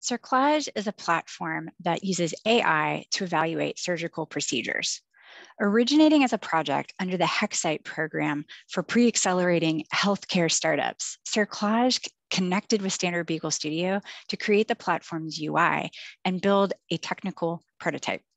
Circlage is a platform that uses AI to evaluate surgical procedures. Originating as a project under the Hexcite program for pre-accelerating healthcare startups, Circlage connected with Standard Beagle Studio to create the platform's UI and build a technical prototype.